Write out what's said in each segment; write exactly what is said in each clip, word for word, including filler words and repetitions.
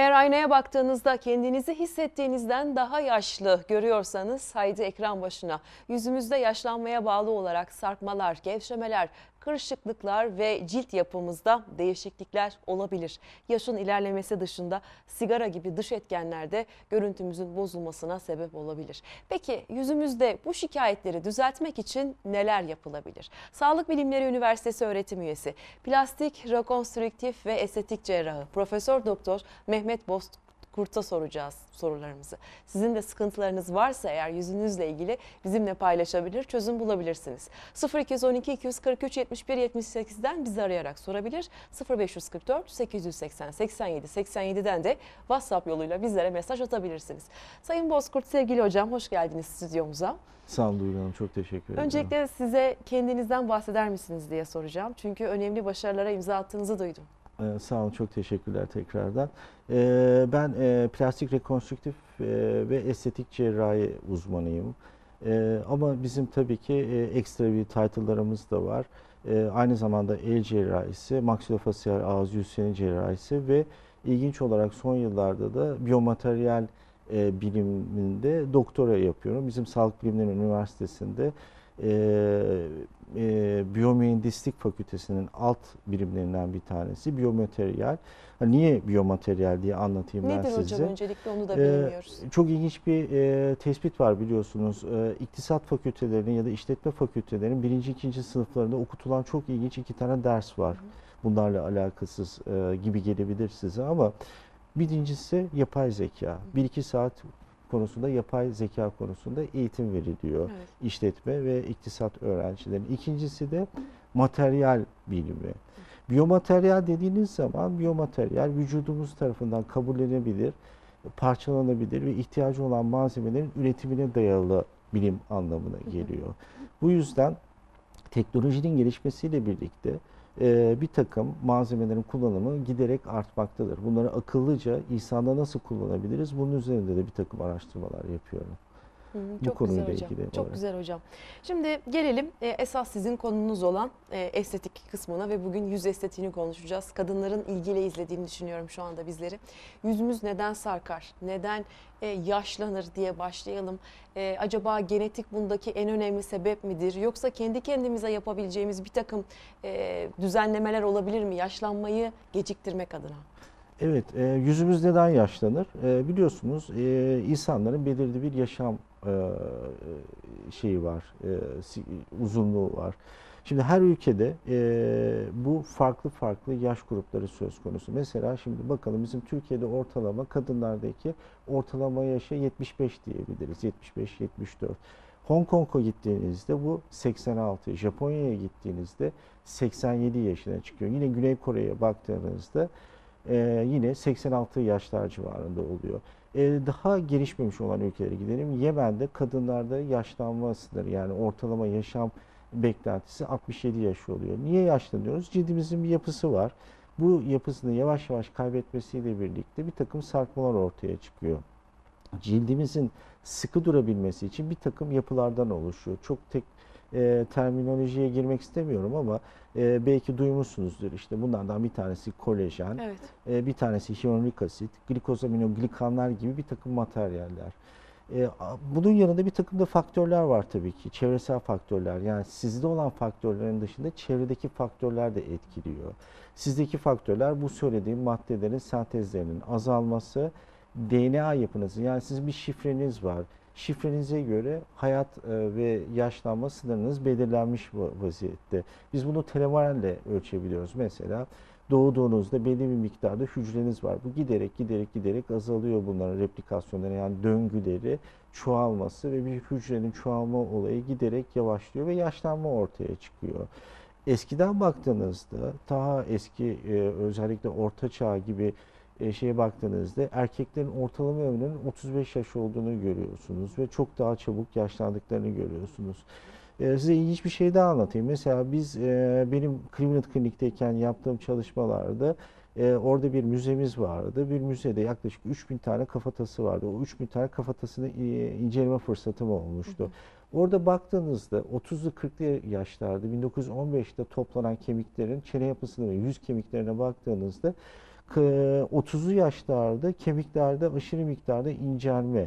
Eğer aynaya baktığınızda kendinizi hissettiğinizden daha yaşlı görüyorsanız haydi ekran başına. Yüzümüzde yaşlanmaya bağlı olarak sarkmalar, gevşemeler, kırışıklıklar ve cilt yapımızda değişiklikler olabilir. Yaşın ilerlemesi dışında sigara gibi dış etkenler de görüntümüzün bozulmasına sebep olabilir. Peki yüzümüzde bu şikayetleri düzeltmek için neler yapılabilir? Sağlık Bilimleri Üniversitesi öğretim üyesi, plastik, rekonstrüktif ve estetik cerrahı Profesör Doktor Mehmet Bozkurt'a soracağız sorularımızı. Sizin de sıkıntılarınız varsa eğer yüzünüzle ilgili bizimle paylaşabilir, çözüm bulabilirsiniz. sıfır iki on iki iki yüz kırk üç yetmiş bir yetmiş sekizden bizi arayarak sorabilir. sıfır beş yüz kırk dört sekiz yüz seksen seksen yedi seksen yedi'den de WhatsApp yoluyla bizlere mesaj atabilirsiniz. Sayın Bozkurt, sevgili hocam, hoş geldiniz stüdyomuza. Sağ olun Duygu Hanım, çok teşekkür ederim. Öncelikle size kendinizden bahseder misiniz diye soracağım. Çünkü önemli başarılara imza attığınızı duydum. Ee, sağ olun, çok teşekkürler tekrardan. Ee, ben e, plastik rekonstrüktif e, ve estetik cerrahi uzmanıyım. E, ama bizim tabii ki e, ekstra bir title'larımız da var. E, aynı zamanda el cerrahisi, maksilofasyal ağız yüz seni cerrahisi ve ilginç olarak son yıllarda da biyomateryal e, biliminde doktora yapıyorum. Bizim Sağlık Bilimleri Üniversitesi'nde e, e, Biyomühendislik Fakültesi'nin alt birimlerinden bir tanesi biyomateryal. Ha, niye biyomateryal diye anlatayım Nedir ben size. Nedir hocam? Öncelikle onu da Ee, bilmiyoruz. çok ilginç bir e, tespit var biliyorsunuz. E, İktisat fakültelerinin ya da işletme fakültelerinin birinci, ikinci sınıflarında okutulan çok ilginç iki tane ders var. Bunlarla alakasız e, gibi gelebilir size ama birincisi yapay zeka. Bir iki saat konusunda yapay zeka konusunda eğitim veriliyor. Evet. İşletme ve iktisat öğrencilerinin. İkincisi de materyal bilimi. Biyomateryal dediğiniz zaman biyomateryal vücudumuz tarafından kabullenebilir, parçalanabilir ve ihtiyacı olan malzemelerin üretimine dayalı bilim anlamına geliyor. Bu yüzden teknolojinin gelişmesiyle birlikte e, bir takım malzemelerin kullanımı giderek artmaktadır. Bunları akıllıca insanda nasıl kullanabiliriz? Bunun üzerinde de bir takım araştırmalar yapıyorum. Hı, Bu çok konuyla güzel hocam. ilgili Çok olarak. güzel hocam. Şimdi gelelim e, esas sizin konunuz olan e, estetik kısmına ve bugün yüz estetiğini konuşacağız. Kadınların ilgiyle izlediğini düşünüyorum şu anda bizleri. Yüzümüz neden sarkar? Neden e, yaşlanır diye başlayalım. E, acaba genetik bundaki en önemli sebep midir? Yoksa kendi kendimize yapabileceğimiz bir takım e, düzenlemeler olabilir mi? Yaşlanmayı geciktirmek adına. Evet, e, yüzümüz neden yaşlanır? E, biliyorsunuz e, insanların belirli bir yaşam e, şeyi var, e, si- uzunluğu var. Şimdi her ülkede e, bu farklı farklı yaş grupları söz konusu. Mesela şimdi bakalım bizim Türkiye'de ortalama kadınlardaki ortalama yaşı yetmiş beş diyebiliriz. yetmiş beş yetmiş dört. Hong Kong'a gittiğinizde bu seksen altı. Japonya'ya gittiğinizde seksen yedi yaşına çıkıyor. Yine Güney Kore'ye baktığınızda Ee, yine seksen altı yaşlar civarında oluyor. Ee, daha gelişmemiş olan ülkelere gidelim. Yemen'de kadınlarda yaşlanma sınırı yani ortalama yaşam beklentisi altmış yedi yaş oluyor. Niye yaşlanıyoruz? Cildimizin bir yapısı var. Bu yapısını yavaş yavaş kaybetmesiyle birlikte bir takım sarkmalar ortaya çıkıyor. Cildimizin sıkı durabilmesi için bir takım yapılardan oluşuyor. Çok tek e, terminolojiye girmek istemiyorum ama e, belki duymuşsunuzdur. İşte bunlardan bir tanesi kolajen, Evet. e, bir tanesi hyaluronik asit, glikosaminoglikanlar gibi bir takım materyaller. E, bunun yanında bir takım da faktörler var tabii ki. Çevresel faktörler. Yani sizde olan faktörlerin dışında çevredeki faktörler de etkiliyor. Sizdeki faktörler bu söylediğim maddelerin sentezlerinin azalması, D N A yapınızı yani sizin bir şifreniz var. Şifrenize göre hayat e, ve yaşlanma sınırınız belirlenmiş vaziyette. Biz bunu telomerle ölçebiliyoruz. Mesela doğduğunuzda belli bir miktarda hücreniz var. Bu giderek giderek giderek azalıyor bunların replikasyonları yani döngüleri çoğalması ve bir hücrenin çoğalma olayı giderek yavaşlıyor ve yaşlanma ortaya çıkıyor. Eskiden baktığınızda daha eski e, özellikle Orta Çağ gibi e, şeye baktığınızda erkeklerin ortalama ömrünün otuz beş yaş olduğunu görüyorsunuz ve çok daha çabuk yaşlandıklarını görüyorsunuz. E, size ilginç bir şey daha anlatayım. Mesela biz e, benim Cleveland Klinik'teyken yaptığım çalışmalarda e, orada bir müzemiz vardı. Bir müzede yaklaşık üç bin tane kafatası vardı. O üç bin tane kafatasını e, inceleme fırsatım olmuştu. Hı hı. Orada baktığınızda otuzlu kırklı yaşlarda bin dokuz yüz on beşte toplanan kemiklerin çene yapısına ve yüz kemiklerine baktığınızda K- otuzlu yaşlarda kemiklerde aşırı miktarda incelme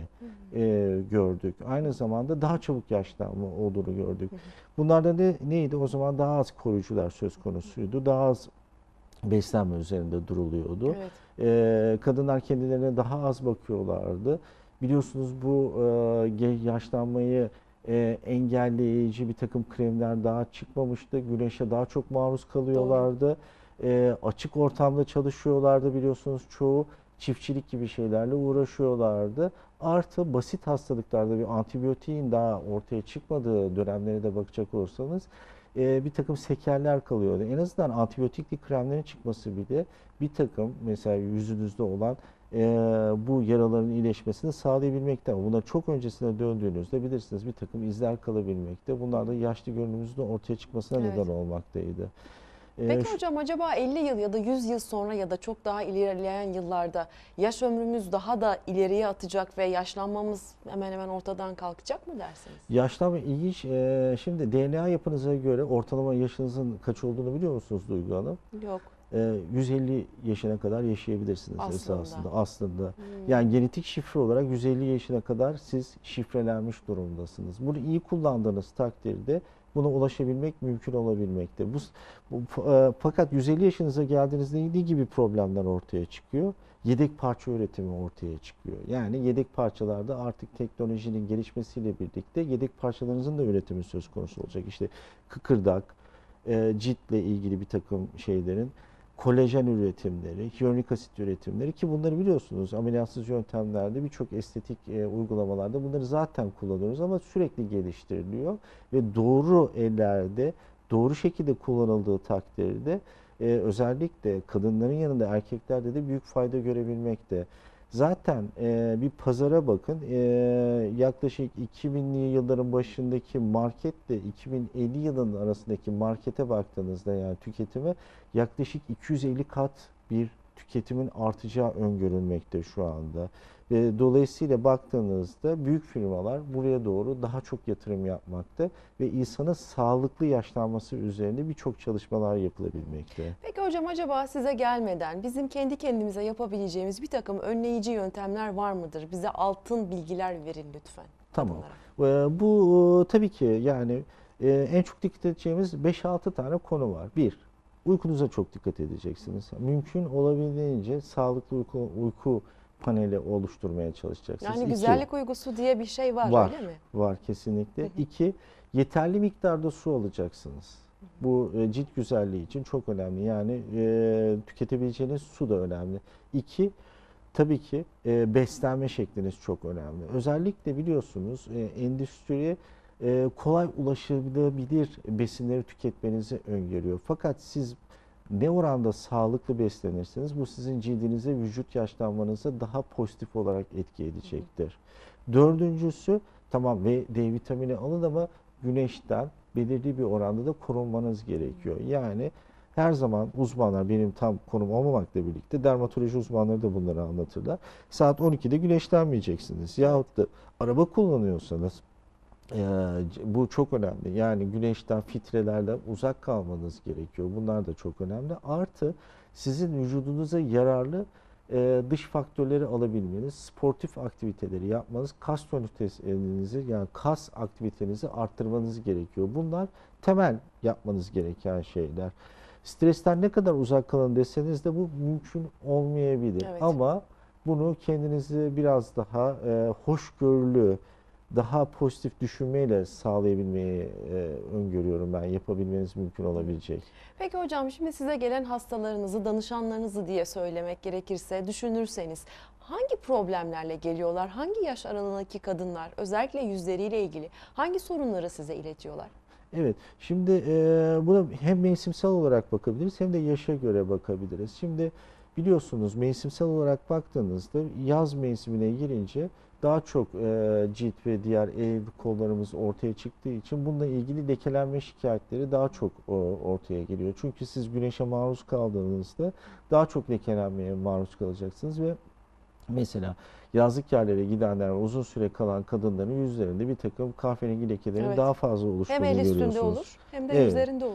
e, gördük. Aynı zamanda daha çabuk yaşlanma olduğunu gördük. Bunlarda ne, neydi? O zaman daha az koruyucular söz konusuydu. Daha az beslenme üzerinde duruluyordu. Evet. Ee, kadınlar kendilerine daha az bakıyorlardı. Biliyorsunuz bu e, ge- yaşlanmayı e, engelleyici bir takım kremler daha çıkmamıştı. Güneşe daha çok maruz kalıyorlardı. E, açık ortamda çalışıyorlardı biliyorsunuz çoğu. Çiftçilik gibi şeylerle uğraşıyorlardı. Artı basit hastalıklarda bir antibiyotiğin daha ortaya çıkmadığı dönemlere de bakacak olursanız e, bir takım sekeller kalıyordu. En azından antibiyotikli kremlerin çıkması bile bir takım mesela yüzünüzde olan e, bu yaraların iyileşmesini sağlayabilmekte. Buna çok öncesine döndüğünüzde bilirsiniz bir takım izler kalabilmekte. Bunlar da yaşlı görünümümüzün ortaya çıkmasına Evet. neden olmaktaydı. E, Peki şu- hocam, acaba elli yıl ya da yüz yıl sonra ya da çok daha ilerleyen yıllarda yaş ömrümüz daha da ileriye atacak ve yaşlanmamız hemen hemen ortadan kalkacak mı dersiniz? Yaşlanma ilginç. E, şimdi D N A yapınıza göre ortalama yaşınızın kaç olduğunu biliyor musunuz Duygu Hanım? Yok. E, yüz elli yaşına kadar yaşayabilirsiniz Aslında. esasında. Aslında. Hmm. Yani genetik şifre olarak yüz elli yaşına kadar siz şifrelenmiş durumdasınız. Bunu iyi kullandığınız takdirde buna ulaşabilmek mümkün olabilmekte. Bu, bu e, fakat yüz elli yaşınıza geldiğinizde ne gibi problemler ortaya çıkıyor? Yedek parça üretimi ortaya çıkıyor. Yani yedek parçalarda artık teknolojinin gelişmesiyle birlikte yedek parçalarınızın da üretimi söz konusu olacak. İşte kıkırdak, e, ciltle ilgili bir takım şeylerin kolajen üretimleri, hyaluronik asit üretimleri ki bunları biliyorsunuz ameliyatsız yöntemlerde birçok estetik e, uygulamalarda bunları zaten kullanıyoruz ama sürekli geliştiriliyor ve doğru ellerde doğru şekilde kullanıldığı takdirde e, özellikle kadınların yanında erkeklerde de büyük fayda görebilmekte. Zaten e, bir pazara bakın e, yaklaşık iki binli yılların başındaki marketle iki bin elli yılının arasındaki markete baktığınızda yani tüketime yaklaşık iki yüz elli kat bir tüketimin artacağı öngörülmekte şu anda. Ve dolayısıyla baktığınızda büyük firmalar buraya doğru daha çok yatırım yapmakta ve insanın sağlıklı yaşlanması üzerinde birçok çalışmalar yapılabilmekte. Peki hocam, acaba size gelmeden bizim kendi kendimize yapabileceğimiz bir takım önleyici yöntemler var mıdır? Bize altın bilgiler verin lütfen. Tamam. kadınlara. Ee, Bu tabii ki yani e, en çok dikkat edeceğimiz beş altı tane konu var. Bir, uykunuza çok dikkat edeceksiniz. Mümkün olabildiğince sağlıklı uyku, uyku paneli oluşturmaya çalışacaksınız. Yani İki, güzellik uykusu diye bir şey var, var, öyle mi? var kesinlikle. İki, yeterli miktarda su alacaksınız. Bu e, cilt güzelliği için çok önemli. Yani e, tüketebileceğiniz su da önemli. İki, tabii ki e, beslenme şekliniz çok önemli. Özellikle biliyorsunuz e, endüstriye e, kolay ulaşılabilir besinleri tüketmenizi öngörüyor. Fakat siz ne oranda sağlıklı beslenirseniz bu sizin cildinize, vücut yaşlanmanıza daha pozitif olarak etki edecektir. Dördüncüsü tamam ve D vitamini alın ama güneşten belirli bir oranda da korunmanız gerekiyor. Yani her zaman uzmanlar benim tam konum olmamakla birlikte dermatoloji uzmanları da bunları anlatırlar. Saat on ikide güneşlenmeyeceksiniz. Yahut da araba kullanıyorsanız e, bu çok önemli. Yani güneşten, filtrelerden uzak kalmanız gerekiyor. Bunlar da çok önemli. Artı sizin vücudunuza yararlı e, dış faktörleri alabilmeniz, sportif aktiviteleri yapmanız, kas tonusinizi yani kas aktivitenizi arttırmanız gerekiyor. Bunlar temel yapmanız gereken şeyler. Stresten ne kadar uzak kalın deseniz de bu mümkün olmayabilir. Evet. Ama bunu kendinizi biraz daha e, hoşgörülü, daha pozitif düşünmeyle sağlayabilmeyi e, öngörüyorum ben. Yapabilmeniz mümkün olabilecek. Peki hocam, şimdi size gelen hastalarınızı, danışanlarınızı diye söylemek gerekirse düşünürseniz hangi problemlerle geliyorlar? Hangi yaş aralığındaki kadınlar özellikle yüzleriyle ilgili hangi sorunları size iletiyorlar? Evet, şimdi e, buna hem mevsimsel olarak bakabiliriz hem de yaşa göre bakabiliriz. Şimdi biliyorsunuz mevsimsel olarak baktığınızda yaz mevsimine girince daha çok e, cilt ve diğer el kollarımız ortaya çıktığı için bununla ilgili lekelenme şikayetleri daha çok o, ortaya geliyor. Çünkü siz güneşe maruz kaldığınızda daha çok lekelenmeye maruz kalacaksınız ve mesela yazlık yerlere gidenler ve uzun süre kalan kadınların yüzlerinde bir takım kahverengi lekelerin Evet. daha fazla oluştuğunu Hem el üstünde görüyorsunuz. olur hem de Evet. yüzlerinde olur.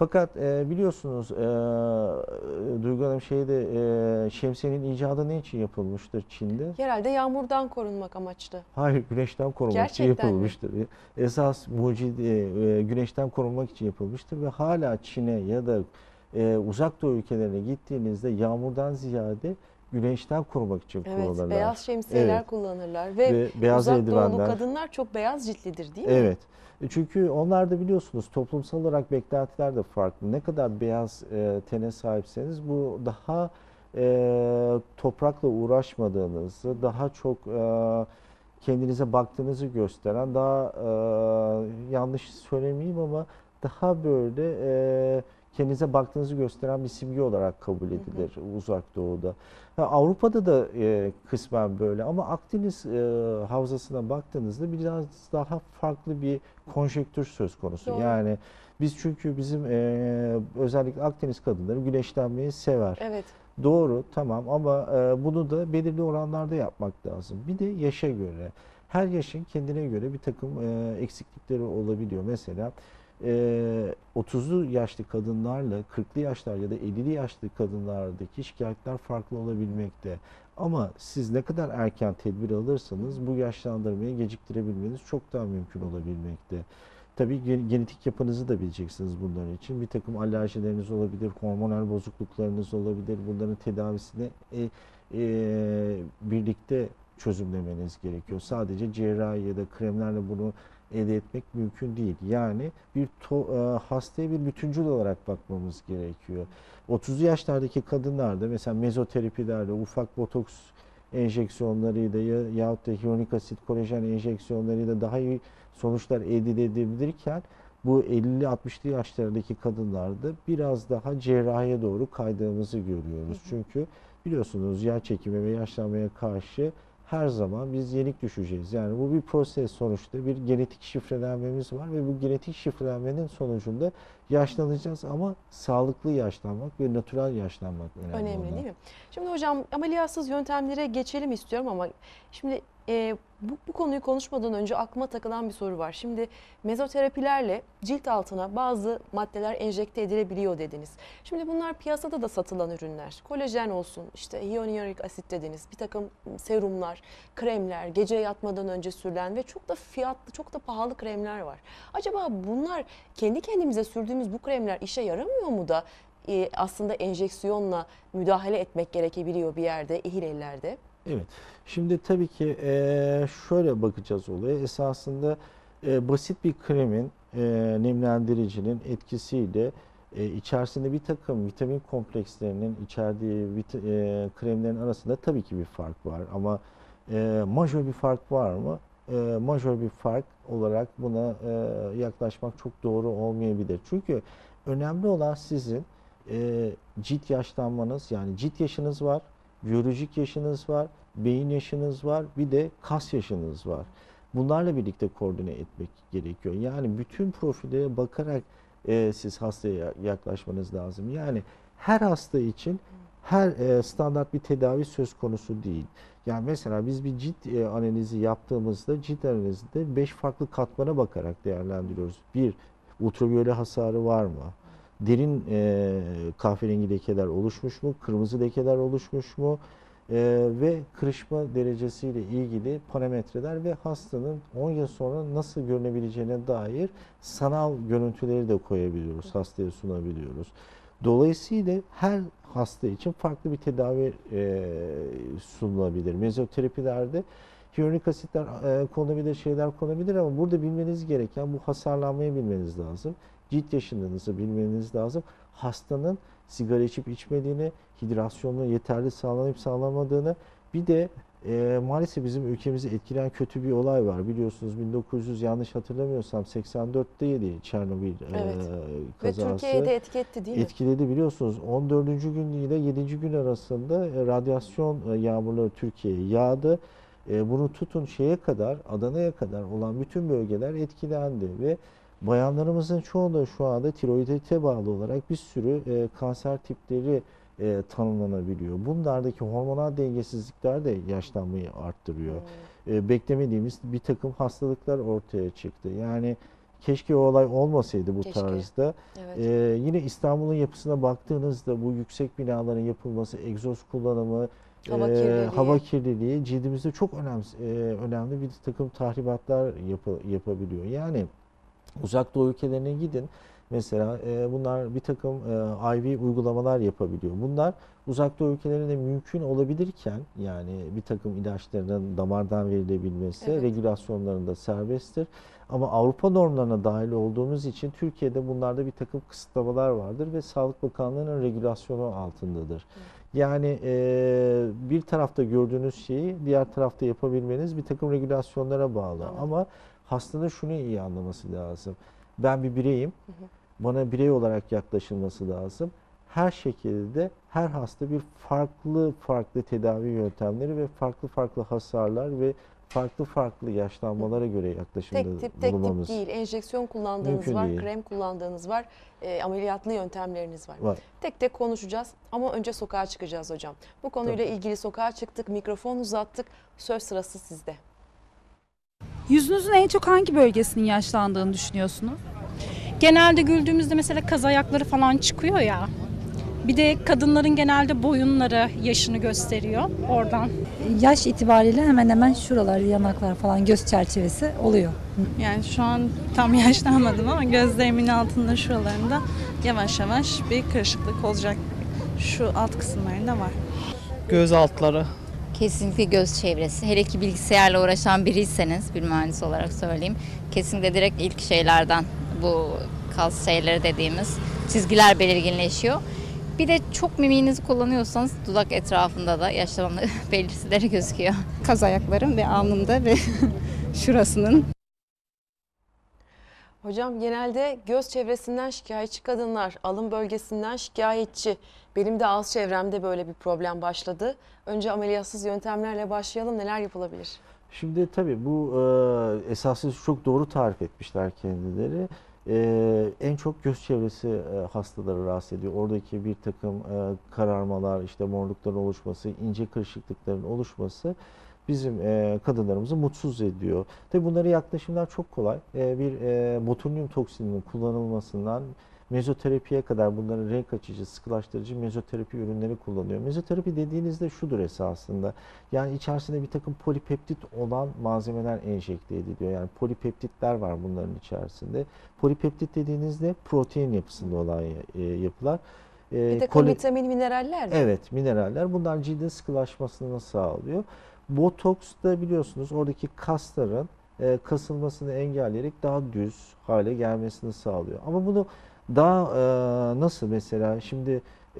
Fakat e, biliyorsunuz e, Duygu Hanım şeyde e, şemsiyenin icadı ne için yapılmıştır Çin'de? Herhalde yağmurdan korunmak amaçlı. Hayır, güneşten korumak için Gerçekten mi? yapılmıştır. Esas mucidi e, güneşten korunmak için yapılmıştır ve hala Çin'e ya da e, uzak doğu ülkelerine gittiğinizde yağmurdan ziyade güneşten korumak için Evet, kullanırlar. beyaz şemsiyeler Evet. kullanırlar ve Ve beyaz uzak doğulu eldivenler. kadınlar çok beyaz ciltlidir değil mi? Evet. E, Çünkü onlar da biliyorsunuz toplumsal olarak beklentiler de farklı. Ne kadar beyaz e, tene sahipseniz bu daha e, toprakla uğraşmadığınızı, daha çok e, kendinize baktığınızı gösteren, daha e, yanlış söylemeyeyim ama daha böyle e, kendinize baktığınızı gösteren bir simge olarak kabul edilir Uzak Doğu'da. Ha, Avrupa'da da e, kısmen böyle ama Akdeniz e, havzasına baktığınızda biraz daha farklı bir konjektür söz konusu. Doğru. Yani biz çünkü bizim e, özellikle Akdeniz kadınları güneşlenmeyi sever. Evet. Doğru, tamam ama e, bunu da belirli oranlarda yapmak lazım. Bir de yaşa göre. Her yaşın kendine göre bir takım e, eksiklikleri olabiliyor. Mesela e, otuzlu yaşlı kadınlarla kırklı yaşlar ya da ellili yaşlı kadınlardaki şikayetler farklı olabilmekte. Ama siz ne kadar erken tedbir alırsanız bu yaşlandırmayı geciktirebilmeniz çok daha mümkün olabilmekte. Tabii gen- genetik yapınızı da bileceksiniz bunların için. Bir takım alerjileriniz olabilir, hormonal bozukluklarınız olabilir. Bunların tedavisini e, e, birlikte çözümlemeniz gerekiyor. Sadece cerrahi ya da kremlerle bunu elde etmek mümkün değil. Yani bir to- e, hastaya bir bütüncül olarak bakmamız gerekiyor. otuzlu yaşlardaki kadınlarda mesela mezoterapilerle, ufak botoks enjeksiyonlarıyla ya, yahut da hyaluronik asit kolajen enjeksiyonlarıyla daha iyi sonuçlar elde edilebilirken bu elli altmışlı yaşlardaki kadınlarda biraz daha cerrahiye doğru kaydığımızı görüyoruz. Çünkü biliyorsunuz yer çekimi ve yaşlanmaya karşı her zaman biz yenik düşeceğiz. Yani bu bir proses sonuçta bir genetik şifrelenmemiz var ve bu genetik şifrelenmenin sonucunda yaşlanacağız ama sağlıklı yaşlanmak ve natürel yaşlanmak önemli Önemli olan. değil mi? Şimdi hocam ameliyatsız yöntemlere geçelim istiyorum ama şimdi e, bu, bu konuyu konuşmadan önce aklıma takılan bir soru var. Şimdi mezoterapilerle cilt altına bazı maddeler enjekte edilebiliyor dediniz. Şimdi bunlar piyasada da satılan ürünler. Kolajen olsun, işte hyaluronik asit dediniz, bir takım serumlar, kremler, gece yatmadan önce sürülen ve çok da fiyatlı, çok da pahalı kremler var. Acaba bunlar kendi kendimize sürdüğümüz bu kremler işe yaramıyor mu da e, aslında enjeksiyonla müdahale etmek gerekebiliyor bir yerde, ehil ellerde? Evet. Şimdi tabii ki eee, şöyle bakacağız olaya. Esasında eee, basit bir kremin, eee, nemlendiricinin etkisiyle eee, içerisinde bir takım vitamin komplekslerinin içerdiği vit- eee, kremlerin arasında tabii ki bir fark var. Ama eee majör bir fark var mı? Eee majör bir fark olarak buna eee, yaklaşmak çok doğru olmayabilir. Çünkü önemli olan sizin eee cilt yaşlanmanız, yani cilt yaşınız var, biyolojik yaşınız var, beyin yaşınız var, bir de kas yaşınız var. Bunlarla birlikte koordine etmek gerekiyor. Yani bütün profile bakarak e, siz hastaya yaklaşmanız lazım. Yani her hasta için her e, standart bir tedavi söz konusu değil. Yani mesela biz bir cilt e, analizi yaptığımızda cilt analizinde beş farklı katmana bakarak değerlendiriyoruz. Bir, ultraviyole hasarı var mı? Derin e, kahverengi lekeler oluşmuş mu? Kırmızı lekeler oluşmuş mu? E, ve kırışma derecesiyle ilgili parametreler ve hastanın on yıl sonra nasıl görünebileceğine dair sanal görüntüleri de koyabiliyoruz, hastaya sunabiliyoruz. Dolayısıyla her hasta için farklı bir tedavi e, sunulabilir. Mezoterapilerde hyaluronik asitler e, konulabilir, şeyler konulabilir ama burada bilmeniz gereken bu hasarlanmayı bilmeniz lazım. Cilt yaşınızı bilmeniz lazım. Hastanın sigara içip içmediğini, hidrasyonunu yeterli sağlanıp sağlamadığını, bir de e, maalesef bizim ülkemizi etkileyen kötü bir olay var. Biliyorsunuz bin dokuz yüz yanlış hatırlamıyorsam seksen dörtteydi Çernobil e, Evet. Ve kazası. Türkiye'yi de etiketti değil mi? Etkiledi biliyorsunuz. on dördüncü gün ile yedinci gün arasında e, radyasyon e, yağmurları Türkiye'ye yağdı. E, bunu tutun şeye kadar, Adana'ya kadar olan bütün bölgeler etkilendi ve bayanlarımızın çoğunda şu anda tiroidite bağlı olarak bir sürü e, kanser tipleri e, tanımlanabiliyor. Bunlardaki hormonal dengesizlikler de yaşlanmayı arttırıyor. E, beklemediğimiz bir takım hastalıklar ortaya çıktı. Yani Keşke o olay olmasaydı bu Keşke. tarzda. Evet. Ee, yine İstanbul'un yapısına baktığınızda bu yüksek binaların yapılması, egzoz kullanımı, Hava e, kirliliği. hava kirliliği cildimizde çok önemli, e, önemli bir takım tahribatlar yapı, yapabiliyor. Yani Uzak Doğu ülkelerine gidin. Mesela e, bunlar bir takım e, I V uygulamalar yapabiliyor. Bunlar Uzak Doğu ülkelerinde mümkün olabilirken, yani bir takım ilaçların damardan verilebilmesi Evet. regülasyonlarında serbesttir. Ama Avrupa normlarına dahil olduğumuz için Türkiye'de bunlarda bir takım kısıtlamalar vardır ve Sağlık Bakanlığı'nın regülasyonu altındadır. Yani e, bir tarafta gördüğünüz şeyi diğer tarafta yapabilmeniz bir takım regülasyonlara bağlı. Anladım. Ama hastanın şunu iyi anlaması lazım. Ben bir bireyim. Bana birey olarak yaklaşılması lazım. Her şekilde her hasta bir farklı farklı tedavi yöntemleri ve farklı farklı hasarlar ve farklı farklı yaşlanmalara göre yaklaşımda Tek tip tek tip bulunmamız değil. Enjeksiyon kullandığınız mümkün var, değil. krem kullandığınız var, e, ameliyatlı yöntemleriniz var. Var. Tek tek konuşacağız ama önce sokağa çıkacağız hocam. Bu konuyla Tabii. ilgili sokağa çıktık, mikrofon uzattık. Söz sırası sizde. Yüzünüzün en çok hangi bölgesinin yaşlandığını düşünüyorsunuz? Genelde güldüğümüzde mesela kaz ayakları falan çıkıyor ya. Bir de kadınların genelde boyunları yaşını gösteriyor oradan. Yaş itibariyle hemen hemen şuralar, yanaklar falan göz çerçevesi oluyor. Yani şu an tam yaşlanmadım ama gözlerimin altında şuralarında yavaş yavaş bir kırışıklık olacak. Şu alt kısımlarında var. Göz altları. Kesinlikle göz çevresi. Hele ki bilgisayarla uğraşan biriyseniz, bir mühendis olarak söyleyeyim. Kesinlikle direkt ilk şeylerden bu kas şeyleri dediğimiz çizgiler belirginleşiyor. Bir de çok mimiğinizi kullanıyorsanız dudak etrafında da yaşlanma belirtileri gözüküyor. Kaz ayaklarım ve alnımda ve şurasının. Hocam genelde göz çevresinden şikayetçi kadınlar, alın bölgesinden şikayetçi. Benim de ağız çevremde böyle bir problem başladı. Önce ameliyatsız yöntemlerle başlayalım. Neler yapılabilir? Şimdi tabii bu e, esasında çok doğru tarif etmişler kendileri. E, en çok göz çevresi e, hastaları rahatsız ediyor. Oradaki bir takım e, kararmalar, işte morlukların oluşması, ince kırışıklıkların oluşması bizim e, kadınlarımızı mutsuz ediyor. Tabii bunlara yaklaşımlar çok kolay. E, bir e, botulinyum toksininin kullanılmasından mezoterapiye kadar bunların renk açıcı, sıkılaştırıcı mezoterapi ürünleri kullanıyor. Mezoterapi dediğinizde şudur esasında. Yani içerisinde bir takım polipeptit olan malzemeler enjekte ediliyor. Yani polipeptitler var bunların içerisinde. Polipeptit dediğinizde protein yapısında olan e, yapılar. E, Bir takım kole- vitamin, mineraller mi? Evet, mineraller. Bunlar cildin sıkılaşmasını sağlıyor. Botoks da biliyorsunuz oradaki kasların e, kasılmasını engelleyerek daha düz hale gelmesini sağlıyor. Ama bunu daha e, nasıl mesela şimdi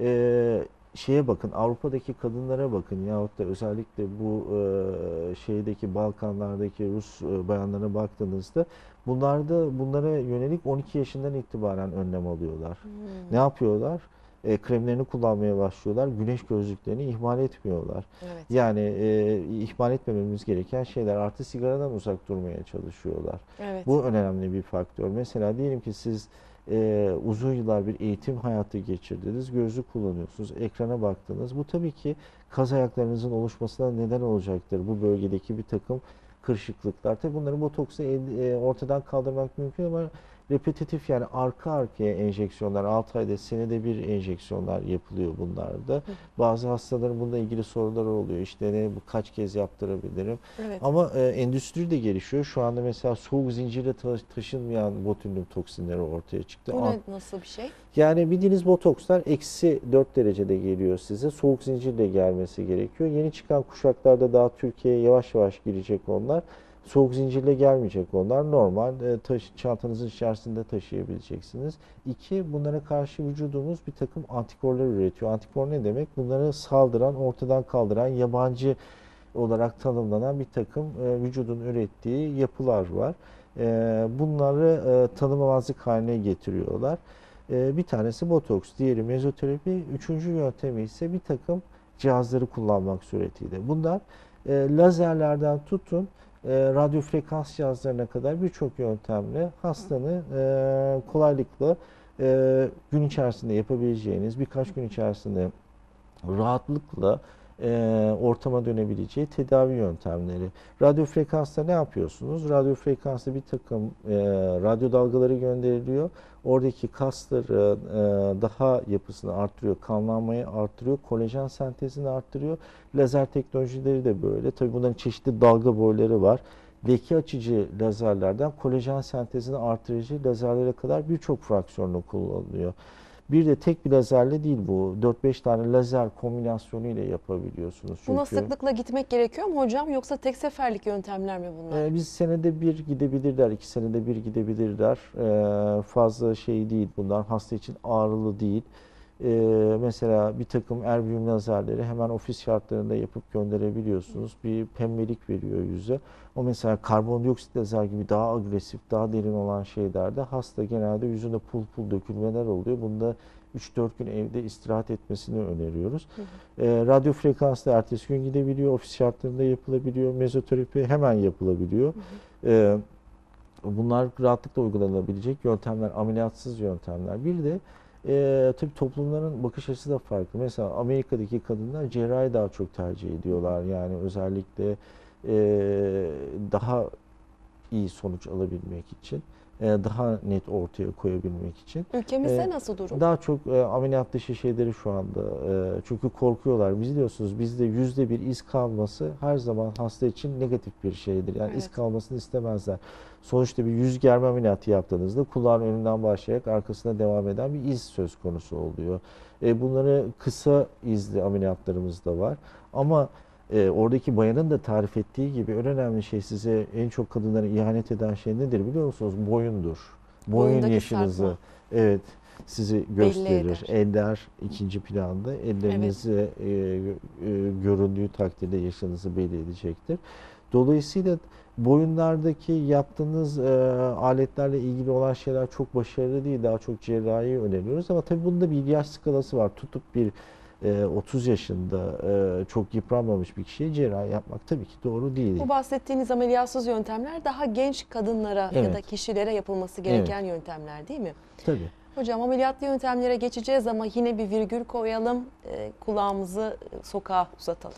e, şeye bakın, Avrupa'daki kadınlara bakın yahut da özellikle bu e, şeydeki Balkanlardaki Rus e, bayanlara baktığınızda bunlarda bunlara yönelik on iki yaşından itibaren önlem alıyorlar. Ne yapıyorlar? E, kremlerini kullanmaya başlıyorlar. Güneş gözlüklerini ihmal etmiyorlar. Evet. Yani e, ihmal etmememiz gereken şeyler. Artı sigaradan uzak durmaya çalışıyorlar. Evet. Bu önemli bir faktör. Mesela diyelim ki siz e, uzun yıllar bir eğitim hayatı geçirdiniz, gözlük kullanıyorsunuz, ekrana baktınız. Bu tabii ki kaz ayaklarınızın oluşmasına neden olacaktır. Bu bölgedeki bir takım kırışıklıklar. Tabii bunları botoksla e, ortadan kaldırmak mümkün ama repetitif, yani arka arkaya enjeksiyonlar, altı ayda senede bir enjeksiyonlar yapılıyor bunlarda. Bazı hastaların bununla ilgili soruları oluyor. İşte ne, bu kaç kez yaptırabilirim? Evet. Ama e, endüstri de gelişiyor. Şu anda mesela soğuk zincirle ta- taşınmayan botulinum toksinleri ortaya çıktı. Bu An- ne, nasıl bir şey? Yani bildiğiniz botokslar eksi dört derecede geliyor size. Soğuk zincirle gelmesi gerekiyor. Yeni çıkan kuşaklarda daha Türkiye'ye yavaş yavaş girecek onlar. Soğuk zincirle gelmeyecek onlar. Normal e, taşı, çantanızın içerisinde taşıyabileceksiniz. İki, bunlara karşı vücudumuz bir takım antikorlar üretiyor. Antikor ne demek? Bunları saldıran, ortadan kaldıran, yabancı olarak tanımlanan bir takım e, vücudun ürettiği yapılar var. E, bunları e, tanımamazlık haline getiriyorlar. E, bir tanesi botoks, diğeri mezoterapi, üçüncü yöntemi ise bir takım cihazları kullanmak suretiyle. Bunlar e, lazerlerden tutun, e, radyo frekans cihazlarına kadar birçok yöntemle hastanı e, kolaylıkla e, gün içerisinde yapabileceğiniz, birkaç gün içerisinde rahatlıkla e, ortama dönebileceği tedavi yöntemleri. Radyo frekansta ne yapıyorsunuz? Radyo frekansta bir takım e, radyo dalgaları gönderiliyor. Oradaki kasları e, daha yapısını arttırıyor, kanlanmayı arttırıyor, kolajen sentezini arttırıyor. Lazer teknolojileri de böyle. Tabii bunların çeşitli dalga boyları var. Leke açıcı lazerlerden kolajen sentezini artırıcı lazerlere kadar birçok fraksiyonla kullanılıyor. Bir de tek bir lazerle değil bu. dört beş tane lazer kombinasyonu ile yapabiliyorsunuz. Çünkü, Buna sıklıkla gitmek gerekiyor mu hocam, yoksa tek seferlik yöntemler mi bunlar? e, biz senede bir gidebilirler, iki senede bir gidebilirler. E, fazla şey değil bunlar, hasta için ağrılı değil. E, mesela bir takım erbium lazerleri hemen ofis şartlarında yapıp gönderebiliyorsunuz. Bir pembelik veriyor yüze. O mesela karbondioksit lazer gibi daha agresif, daha derin olan şeylerde hasta genelde yüzünde pul pul dökülmeler oluyor. Bunda üç dört gün evde istirahat etmesini öneriyoruz. Hı hı. E, radyo frekansla ertesi gün gidebiliyor, ofis şartlarında yapılabiliyor, mezoterapi hemen yapılabiliyor. Hı hı. E, bunlar rahatlıkla uygulanabilecek yöntemler, ameliyatsız yöntemler. Bir de e, tabii toplumların bakış açısı da farklı. Mesela Amerika'daki kadınlar cerrahi daha çok tercih ediyorlar. Yani özellikle e, daha iyi sonuç alabilmek için, daha net ortaya koyabilmek için. Ülkemizde ee, nasıl durum? Daha çok e, ameliyat dışı şeyleri şu anda. E, çünkü korkuyorlar. Biliyorsunuz bizde yüzde bir iz kalması her zaman hasta için negatif bir şeydir. Yani evet. iz kalmasını istemezler. Sonuçta bir yüz germe ameliyatı yaptığınızda kulağın önünden başlayarak arkasına devam eden bir iz söz konusu oluyor. E, bunları kısa izli ameliyatlarımız da var. Ama E, oradaki bayanın da tarif ettiği gibi en önemli şey, size en çok kadınlara ihanet eden şey nedir biliyor musunuz? Boyundur. Boyun Boyundaki yaşınızı sarkma. Evet sizi gösterir. Eder. Eller ikinci planda. Ellerinizi evet. e, e, göründüğü takdirde yaşınızı belli edecektir. Dolayısıyla boyunlardaki yaptığınız e, aletlerle ilgili olan şeyler çok başarılı değil. Daha çok cerrahi öneriyoruz ama tabii bunda bir yaş skalası var. Tutup bir otuz yaşında çok yıpranmamış bir kişiye cerrahi yapmak tabii ki doğru değil. Bu bahsettiğiniz ameliyatsız yöntemler daha genç kadınlara evet. ya da kişilere yapılması gereken evet. yöntemler değil mi? Tabii. Hocam ameliyatlı yöntemlere geçeceğiz ama yine bir virgül koyalım, kulağımızı sokağa uzatalım.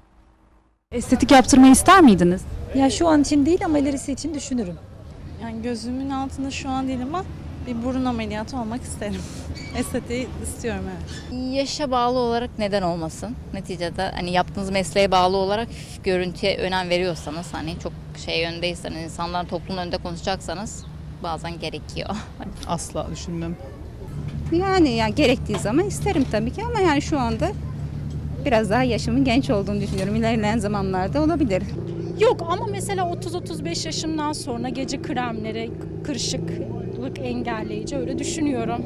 Estetik yaptırmayı ister miydiniz? Ya şu an için değil ama ilerisi için düşünürüm. Yani gözümün altında şu an değil ama bir burun ameliyatı olmak isterim. Estetiği istiyorum evet. Yaşa bağlı olarak neden olmasın? Neticede hani yaptığınız mesleğe bağlı olarak görüntüye önem veriyorsanız, hani çok şey yöndeyseniz, insanlar toplumun önünde konuşacaksanız bazen gerekiyor. Asla düşünmem. Yani, yani gerektiği zaman isterim tabii ki ama yani şu anda biraz daha yaşımın genç olduğunu düşünüyorum. İlerleyen zamanlarda olabilir. Yok ama mesela otuz otuz beş yaşımdan sonra gece kremleri, kırışıklık engelleyici öyle düşünüyorum.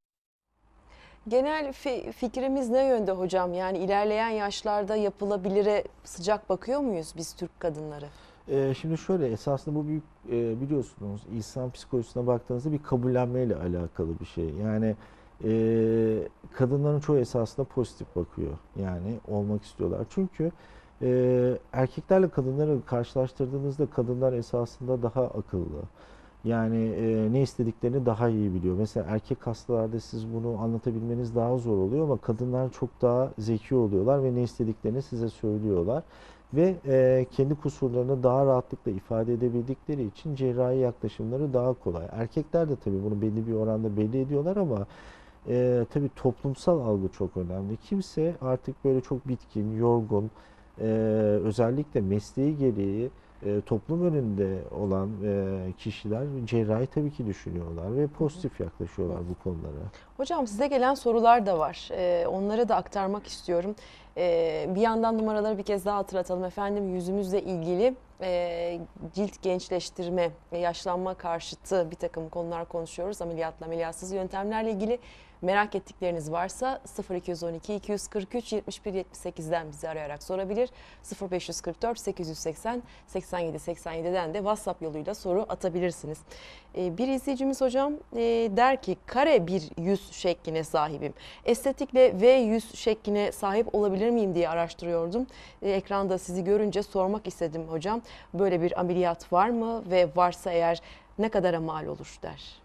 Genel fi fikrimiz ne yönde hocam? Yani ilerleyen yaşlarda yapılabilire sıcak bakıyor muyuz biz Türk kadınları? Ee, şimdi şöyle, esasında bu büyük e, biliyorsunuz insan psikolojisine baktığınızda bir kabullenmeyle alakalı bir şey. Yani e, kadınların çoğu esasında pozitif bakıyor. Yani olmak istiyorlar. Çünkü e, erkeklerle kadınları karşılaştırdığınızda kadınlar esasında daha akıllı. Yani e, ne istediklerini daha iyi biliyor. Mesela erkek hastalarda siz bunu anlatabilmeniz daha zor oluyor ama kadınlar çok daha zeki oluyorlar ve ne istediklerini size söylüyorlar. Ve e, kendi kusurlarını daha rahatlıkla ifade edebildikleri için cerrahi yaklaşımları daha kolay. Erkekler de tabii bunu belli bir oranda belli ediyorlar ama e, tabii toplumsal algı çok önemli. Kimse artık böyle çok bitkin, yorgun, e, özellikle mesleği gereği E, toplum önünde olan e, kişiler cerrahi tabii ki düşünüyorlar ve pozitif yaklaşıyorlar bu konulara. Hocam size gelen sorular da var. E, onları da aktarmak istiyorum. E, bir yandan numaraları bir kez daha hatırlatalım efendim. Yüzümüzle ilgili e, cilt gençleştirme ve yaşlanma karşıtı bir takım konular konuşuyoruz. Ameliyatla ameliyatsız yöntemlerle ilgili merak ettikleriniz varsa sıfır iki on iki iki yüz kırk üç yetmiş bir yetmiş sekizden bizi arayarak sorabilir. sıfır beş yüz kırk dört sekiz yüz seksen seksen yedi seksen yedi'den de WhatsApp yoluyla soru atabilirsiniz. Ee, bir izleyicimiz hocam e, der ki kare bir yüz şekline sahibim. Estetikle V yüz şekline sahip olabilir miyim diye araştırıyordum. E, ekranda sizi görünce sormak istedim hocam. Böyle bir ameliyat var mı ve varsa eğer ne kadara mal olur der.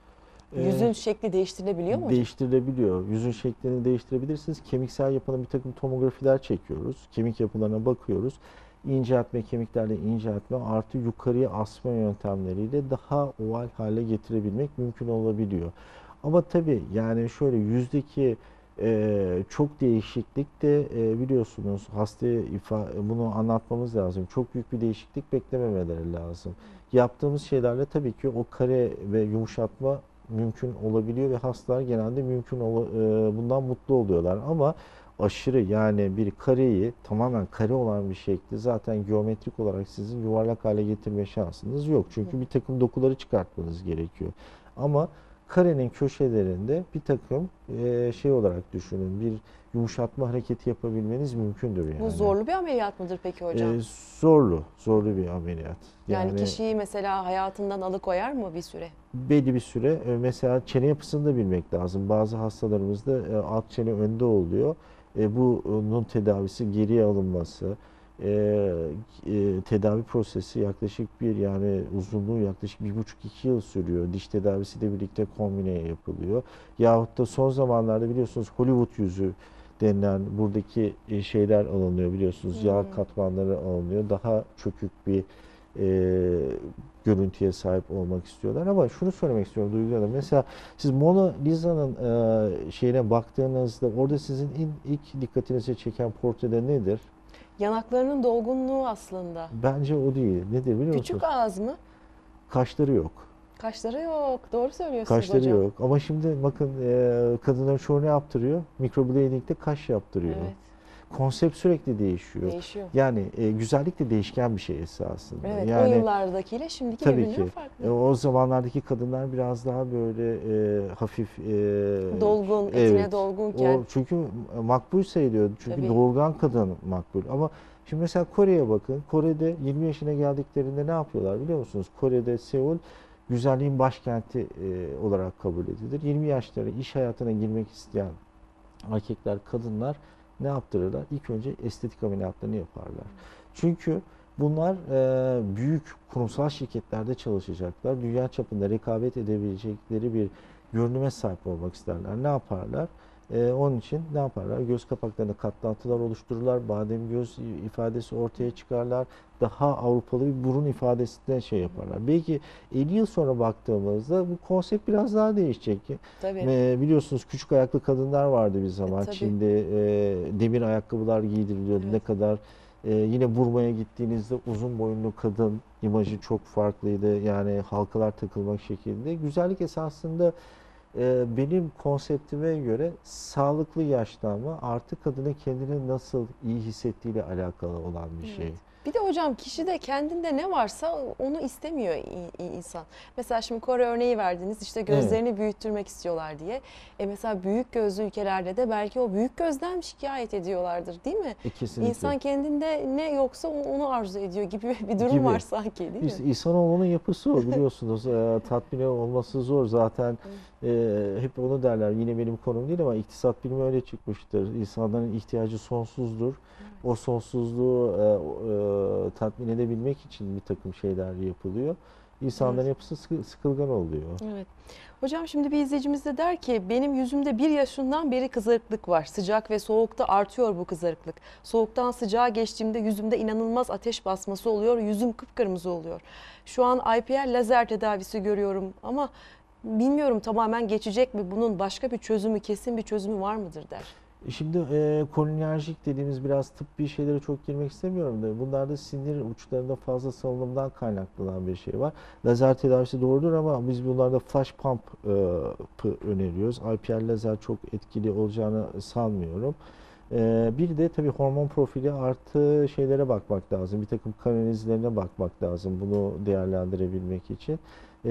Ee, Yüzün şekli değiştirilebiliyor mu hocam? Değiştirilebiliyor. Yüzün şeklini değiştirebilirsiniz. Kemiksel yapının bir takım tomografiler çekiyoruz. Kemik yapılarına bakıyoruz. İnceltme, kemiklerle inceltme artı yukarıya asma yöntemleriyle daha oval hale getirebilmek mümkün olabiliyor. Ama tabii yani şöyle yüzdeki e, çok değişiklik de e, biliyorsunuz hastaya ifa bunu anlatmamız lazım. Çok büyük bir değişiklik beklememeleri lazım. Yaptığımız şeylerle tabii ki o kare ve yumuşatma mümkün olabiliyor ve hastalar genelde mümkün ol, e, bundan mutlu oluyorlar. Ama aşırı yani bir kareyi tamamen kare olan bir şekli zaten geometrik olarak sizin yuvarlak hale getirme şansınız yok. Çünkü bir takım dokuları çıkartmanız gerekiyor. Ama karenin köşelerinde bir takım e, şey olarak düşünün, bir yumuşatma hareketi yapabilmeniz mümkündür yani. Bu zorlu bir ameliyat mıdır peki hocam? E, zorlu, zorlu bir ameliyat. Yani, yani kişiyi mesela hayatından alıkoyar mı bir süre? Belli bir süre. E, mesela çene yapısını da bilmek lazım. Bazı hastalarımızda e, alt çene önde oluyor. E, bunun tedavisi geriye alınması, e, e, tedavi prosesi yaklaşık bir yani uzunluğu yaklaşık bir buçuk iki yıl sürüyor. Diş tedavisiyle birlikte kombine yapılıyor. Yahut da son zamanlarda biliyorsunuz Hollywood yüzü denilen buradaki şeyler alınıyor biliyorsunuz. Hmm. Yağ katmanları alınıyor. Daha çökük bir e, görüntüye sahip olmak istiyorlar. Ama şunu söylemek istiyorum Duygu Hanım. Mesela siz Mona Lisa'nın e, şeyine baktığınızda orada sizin in, ilk dikkatinizi çeken portrede nedir? Yanaklarının dolgunluğu aslında. Bence o değil. Nedir biliyor musunuz? Küçük ağız mı? Kaşları yok. Kaşları yok. Doğru söylüyorsunuz Kaşları hocam. yok. Ama şimdi bakın e, kadınların çoğu ne yaptırıyor? Microblading'de kaş yaptırıyor. Evet. Konsept sürekli değişiyor. Değişiyor. Yani e, güzellik de değişken bir şey esasında. Evet, yani, o yıllardakiyle şimdiki tabii birbirinden ki. farklı. E, o zamanlardaki kadınlar biraz daha böyle e, hafif... E, dolgun, etine evet, dolgunken. O, çünkü makbul sayılıyordu. Çünkü tabii. doğurgan kadın makbul. Ama şimdi mesela Kore'ye bakın. Kore'de yirmi yaşına geldiklerinde ne yapıyorlar biliyor musunuz? Kore'de Seul güzelliğin başkenti e, olarak kabul edilir. yirmi yaşları iş hayatına girmek isteyen erkekler, kadınlar ne yaptırırlar? İlk önce estetik ameliyatlarını yaparlar. Çünkü bunlar e, büyük kurumsal şirketlerde çalışacaklar. Dünya çapında rekabet edebilecekleri bir görünüme sahip olmak isterler. Ne yaparlar? E, onun için ne yaparlar? Göz kapaklarına katlantılar oluştururlar. Badem göz ifadesi ortaya çıkarlar. Daha Avrupalı bir burun ifadesinden şey yaparlar. Belki elli yıl sonra baktığımızda bu konsept biraz daha değişecek. Tabii. E, biliyorsunuz küçük ayaklı kadınlar vardı bir zaman. E, Çin'de e, demir ayakkabılar giydiriliyordu. Evet. Ne kadar e, yine Burma'ya gittiğinizde uzun boyunlu kadın imajı çok farklıydı. Yani halkalar takılmak şeklinde. Güzellik esasında e, benim konseptime göre sağlıklı yaşlanma artı kadının kendini nasıl iyi hissettiğiyle alakalı olan bir şey. Evet. Bir de hocam kişide kendinde ne varsa onu istemiyor insan. Mesela şimdi Kore örneği verdiniz, işte gözlerini evet. büyüttürmek istiyorlar diye. E mesela büyük gözlü ülkelerde de belki o büyük gözden şikayet ediyorlardır değil mi? E kesinlikle. İnsan kendinde ne yoksa onu arzu ediyor gibi bir durum gibi. var sanki değil mi? İşte insanoğlunun yapısı o biliyorsunuz. e, tatmin olması zor zaten. E, hep onu derler. Yine benim konum değil ama iktisat bilimi öyle çıkmıştır. İnsanların ihtiyacı sonsuzdur. O sonsuzluğu e, e, tatmin edebilmek için bir takım şeyler yapılıyor. İnsanların evet. yapısı sıkı, sıkılgan oluyor. Evet. Hocam şimdi bir izleyicimiz de der ki benim yüzümde bir yaşından beri kızarıklık var. Sıcak ve soğukta artıyor bu kızarıklık. Soğuktan sıcağa geçtiğimde yüzümde inanılmaz ateş basması oluyor. Yüzüm kıpkırmızı oluyor. Şu an I P L lazer tedavisi görüyorum ama bilmiyorum tamamen geçecek mi? Bunun başka bir çözümü, kesin bir çözümü var mıdır der. Şimdi e, kolinerjik dediğimiz biraz tıbbi şeylere çok girmek istemiyorum da bunlarda sinir uçlarında fazla salınımdan kaynaklanan bir şey var. Lazer tedavisi doğrudur ama biz bunlarda flash pump e, öneriyoruz. I P L lazer çok etkili olacağını sanmıyorum. E, bir de tabii hormon profili artı şeylere bakmak lazım. Bir takım kan analizlerine bakmak lazım bunu değerlendirebilmek için.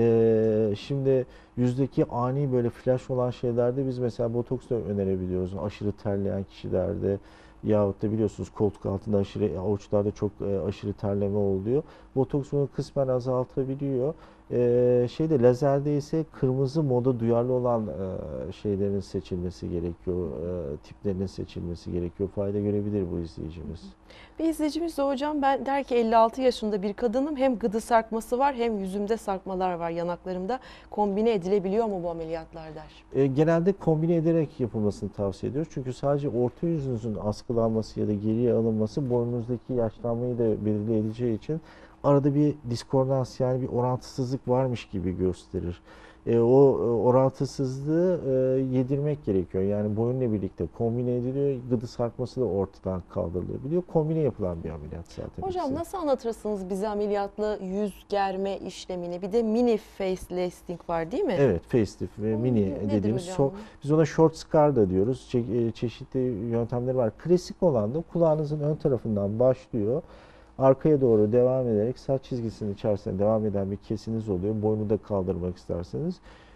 Ee, şimdi yüzdeki ani böyle flash olan şeylerde biz mesela botoks da önerebiliyoruz. Aşırı terleyen kişilerde yahut da biliyorsunuz koltuk altında aşırı, avuçlarda çok e, aşırı terleme oluyor. Botoks bunu kısmen azaltabiliyor. Ee, şeyde lazerde ise kırmızı moda duyarlı olan e, şeylerin seçilmesi gerekiyor, e, tiplerinin seçilmesi gerekiyor. Fayda görebilir bu izleyicimiz. Bir izleyicimiz de hocam ben der ki elli altı yaşında bir kadınım, hem gıdı sarkması var hem yüzümde sarkmalar var, yanaklarımda, kombine edilebiliyor mu bu ameliyatlar der. E, genelde kombine ederek yapılmasını tavsiye ediyoruz. Çünkü sadece orta yüzünüzün askılanması ya da geriye alınması boynunuzdaki yaşlanmayı da belirleyeceği için arada bir diskordans, yani bir orantısızlık varmış gibi gösterir. E, o e, orantısızlığı e, yedirmek gerekiyor. Yani boyunla birlikte kombine ediliyor. Gıdı sarkması da ortadan kaldırılabiliyor. Kombine yapılan bir ameliyat zaten. Hocam ikisi. nasıl anlatırsınız bize ameliyatlı yüz germe işlemini? Bir de mini facelifting var değil mi? Evet, facelift ve O mini nedir dediğimiz hocam? so- biz ona short scar da diyoruz. Çe- e, çeşitli yöntemleri var. Klasik olan da kulağınızın ön tarafından başlıyor. Arkaya doğru devam ederek saç çizgisinin içerisine devam eden bir kesiniz oluyor. Boynu da kaldırmak isterseniz.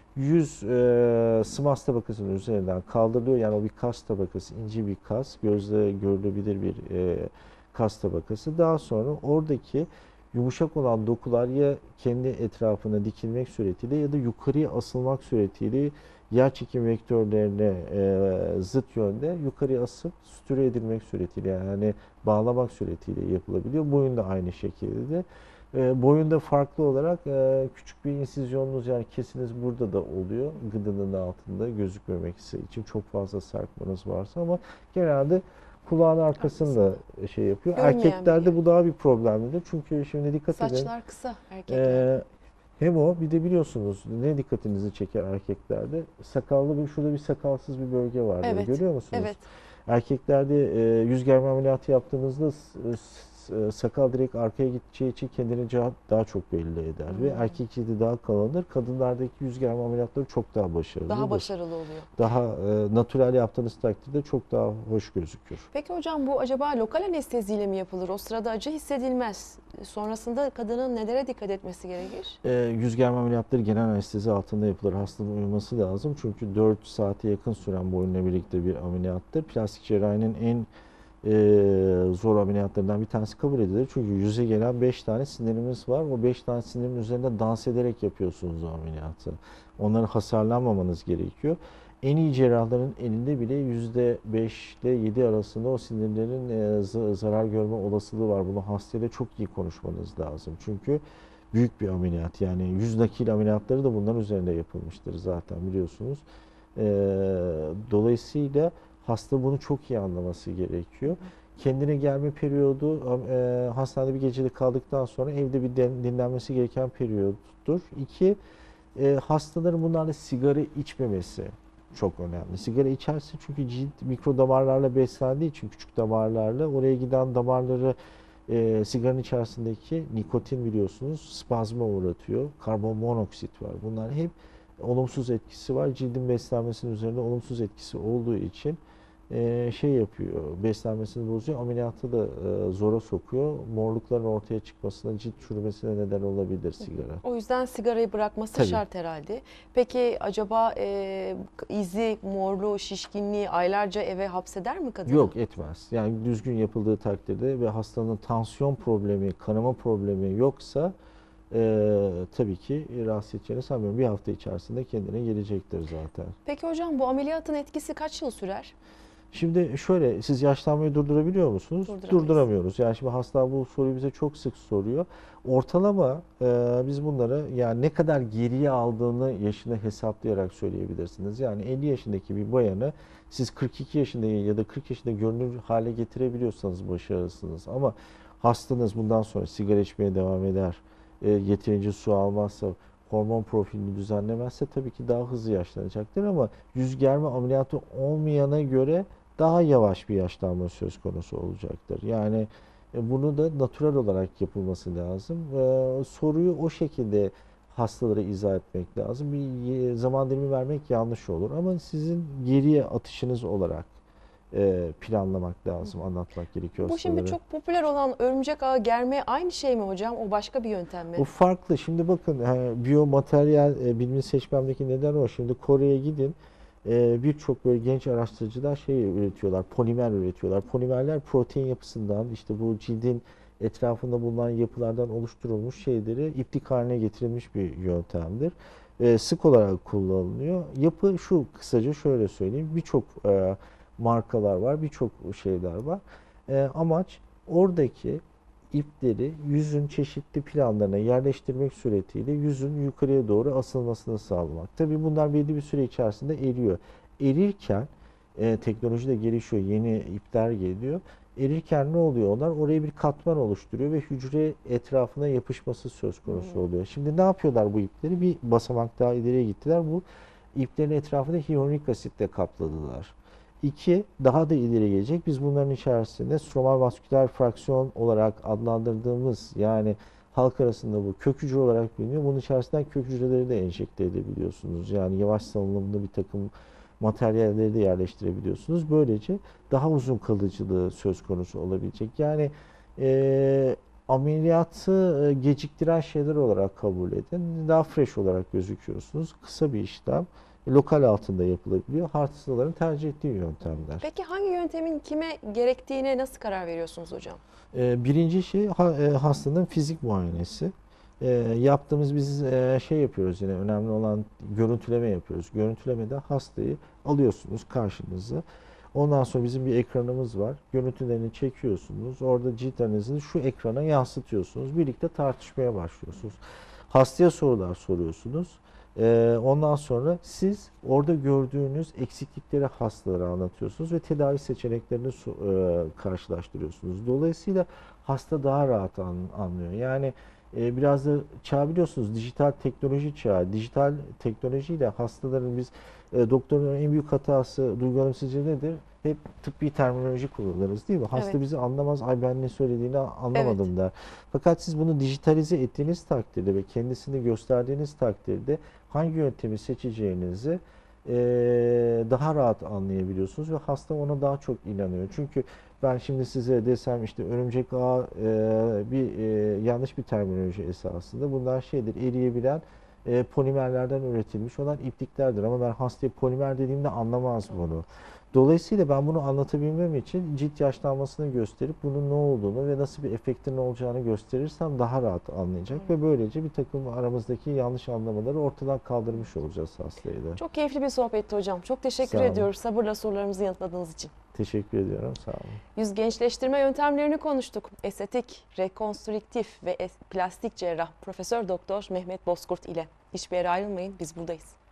Yüz e, sımas tabakasının üzerinden kaldırılıyor. Yani o bir kas tabakası, ince bir kas, gözle görülebilir bir e, kas tabakası. Daha sonra oradaki yumuşak olan dokular ya kendi etrafına dikilmek suretiyle ya da yukarıya asılmak suretiyle yer çekim vektörlerine e, zıt yönde yukarıya asıp sütüre edilmek suretiyle, yani bağlamak suretiyle yapılabiliyor. Boyun da aynı şekilde. E, boyunda farklı olarak e, küçük bir insizyonunuz, yani kesiniz burada da oluyor. Gıdının altında gözükmemek için çok fazla sarkmanız varsa, ama genelde kulağın arkasında şey yapıyor. Görmeyen Erkeklerde biri. bu daha bir problemlidir. Çünkü şimdi dikkat edin. Saçlar kısa erkeklerde. Ee, hem o, bir de biliyorsunuz ne dikkatinizi çeker erkeklerde? Sakallı bir, şurada bir sakalsız bir bölge var. böyle. Evet, Görüyor musunuz? Evet. Erkeklerde e, yüz germe ameliyatı yaptığınızda s- s- sakal direkt arkaya gideceği için kendini ca- daha çok belli eder. Ve erkek cildi daha kalındır. Kadınlardaki yüz germe ameliyatları çok daha başarılı. Daha başarılı oluyor. Daha e, natürel yaptığınız takdirde çok daha hoş gözükür. Peki hocam bu acaba lokal anesteziyle mi yapılır? O sırada acı hissedilmez. Sonrasında kadının nelere dikkat etmesi gerekir? E, yüz germe ameliyatları genel anestezi altında yapılır. Hastanın uyuması lazım. Çünkü dört saate yakın süren boyunla birlikte bir ameliyattır. Plastik cerrahinin en e, zor ameliyatlarından bir tanesi kabul edilir. Çünkü yüze gelen beş tane sinirimiz var. O beş tane sinirin üzerinde dans ederek yapıyorsunuz o ameliyatı. Onların hasarlanmamanız gerekiyor. En iyi cerrahların elinde bile yüzde beş ile yedi arasında o sinirlerin e, zarar görme olasılığı var. Bunu hastayla çok iyi konuşmanız lazım. Çünkü büyük bir ameliyat. Yani yüz nakil ameliyatları da bunların üzerinde yapılmıştır zaten, biliyorsunuz. E, dolayısıyla hasta bunu çok iyi anlaması gerekiyor. Kendine gelme periyodu e, hastanede bir gecede kaldıktan sonra evde bir dinlenmesi gereken periyottur. İki, e, hastaların bunlarla sigara içmemesi çok önemli. Sigara içerse, çünkü cilt mikro damarlarla beslendiği için, küçük damarlarla oraya giden damarları e, sigaranın içerisindeki nikotin biliyorsunuz spazma uğratıyor. Karbon monoksit var. Bunlar hep olumsuz etkisi var. Cildin beslenmesinin üzerinde olumsuz etkisi olduğu için e, şey yapıyor, beslenmesini bozuyor. Ameliyatı da e, zora sokuyor. Morlukların ortaya çıkmasına, cilt çürümesine neden olabilir sigara. O yüzden sigarayı bırakması Tabii. şart herhalde. Peki acaba e, izi, morluğu, şişkinliği aylarca eve hapseder mi kadını? Yok, etmez. Yani düzgün yapıldığı takdirde ve hastanın tansiyon problemi, kanama problemi yoksa e, tabii ki rahatsız edeceğini sanmıyorum. Bir hafta içerisinde kendine gelecektir zaten. Peki hocam bu ameliyatın etkisi kaç yıl sürer? Şimdi şöyle, siz yaşlanmayı durdurabiliyor musunuz? Durduramayız. Durduramıyoruz. Yani şimdi hasta bu soruyu bize çok sık soruyor. Ortalama e, biz bunları, yani ne kadar geriye aldığını yaşını hesaplayarak söyleyebilirsiniz. Yani elli yaşındaki bir bayanı siz kırk iki yaşında ya da kırk yaşında görünür hale getirebiliyorsanız başarılısınız. Ama hastanız bundan sonra sigara içmeye devam eder, e, yeterince su almazsa, hormon profilini düzenlemezse tabii ki daha hızlı yaşlanacaktır, ama yüz germe ameliyatı olmayana göre daha yavaş bir yaşlanma söz konusu olacaktır. Yani e, bunu da natürel olarak yapılması lazım. E, soruyu o şekilde hastalara izah etmek lazım. Bir e, zaman dilimi vermek yanlış olur, ama sizin geriye atışınız olarak e, planlamak lazım, anlatmak gerekiyor Bu şimdi hastalara. çok popüler olan örümcek ağı germe aynı şey mi hocam? O başka bir yöntem mi? O farklı. Şimdi bakın, e, biyomateryal e, bilimi seçmemdeki neden o. Şimdi Kore'ye gidin. E, birçok böyle genç araştırıcılar şey üretiyorlar, polimer üretiyorlar. Polimerler protein yapısından, işte bu cildin etrafında bulunan yapılardan oluşturulmuş şeyleri iplik haline getirilmiş bir yöntemdir. E, sık olarak kullanılıyor. Yapı şu, kısaca şöyle söyleyeyim. Birçok e, markalar var, birçok şeyler var. E, amaç oradaki ipleri yüzün çeşitli planlarına yerleştirmek suretiyle yüzün yukarıya doğru asılmasını sağlamak. Tabii bunlar belli bir süre içerisinde eriyor. Erirken e, teknoloji de gelişiyor, yeni ipler geliyor. Erirken ne oluyor onlar? Oraya bir katman oluşturuyor ve hücre etrafına yapışması söz konusu oluyor. Şimdi ne yapıyorlar bu ipleri? Bir basamak daha ileriye gittiler. Bu iplerin etrafını hyaluronik asitle kapladılar. İki, daha da ileri gelecek. Biz bunların içerisinde stromal vasküler fraksiyon olarak adlandırdığımız, yani halk arasında bu kök hücre olarak biliniyor. Bunun içerisinden kök hücreleri de enjekte edebiliyorsunuz. Yani yavaş salınımlı bir takım materyalleri de yerleştirebiliyorsunuz. Böylece daha uzun kalıcılığı söz konusu olabilecek. Yani e, ameliyatı e, geciktiren şeyler olarak kabul edin. Daha fresh olarak gözüküyorsunuz. Kısa bir işlem. Lokal altında yapılabiliyor. Hastaların tercih ettiği yöntemler. Peki hangi yöntemin kime gerektiğine nasıl karar veriyorsunuz hocam? Ee, birinci şey ha, e, hastanın fizik muayenesi. Ee, yaptığımız biz e, şey yapıyoruz, yine önemli olan görüntüleme yapıyoruz. Görüntülemede hastayı alıyorsunuz karşınıza. Ondan sonra bizim bir ekranımız var. Görüntülerini çekiyorsunuz. Orada cilt analizini şu ekrana yansıtıyorsunuz. Birlikte tartışmaya başlıyorsunuz. Hastaya sorular soruyorsunuz. Ee, ondan sonra siz orada gördüğünüz eksiklikleri hastalara anlatıyorsunuz ve tedavi seçeneklerini e, karşılaştırıyorsunuz. Dolayısıyla hasta daha rahat an, anlıyor. Yani e, biraz da çağ biliyorsunuz, dijital teknoloji çağı. Dijital teknolojiyle hastaların biz e, doktorun en büyük hatası, Duygu Hanım, sizce nedir? Hep tıbbi terminoloji kullanırız değil mi? Hasta Evet. bizi anlamaz, ay ben ne söylediğini anlamadım Evet. der. Fakat siz bunu dijitalize ettiğiniz takdirde ve kendisini gösterdiğiniz takdirde hangi yöntemi seçeceğinizi e, daha rahat anlayabiliyorsunuz ve hasta ona daha çok inanıyor. Çünkü ben şimdi size desem işte örümcek ağı e, bir e, yanlış bir terminoloji esasında. Bunlar şeydir, eriyebilen e, polimerlerden üretilmiş olan ipliklerdir. Ama ben hastaya polimer dediğimde anlamaz bunu. Dolayısıyla ben bunu anlatabilmem için cilt yaşlanmasını gösterip bunun ne olduğunu ve nasıl bir efektin olacağını gösterirsem daha rahat anlayacak ve böylece bir takım aramızdaki yanlış anlamaları ortadan kaldırmış olacağız hastaya da. Çok keyifli bir sohbetti hocam. Çok teşekkür Sağ olun. ediyoruz sabırla sorularımızı yanıtladığınız için. Teşekkür ediyorum. Sağ olun. Yüz gençleştirme yöntemlerini konuştuk. Estetik, rekonstrüktif ve plastik cerrah Profesör Doktor Mehmet Bozkurt ile. Hiçbir yere ayrılmayın, biz buradayız.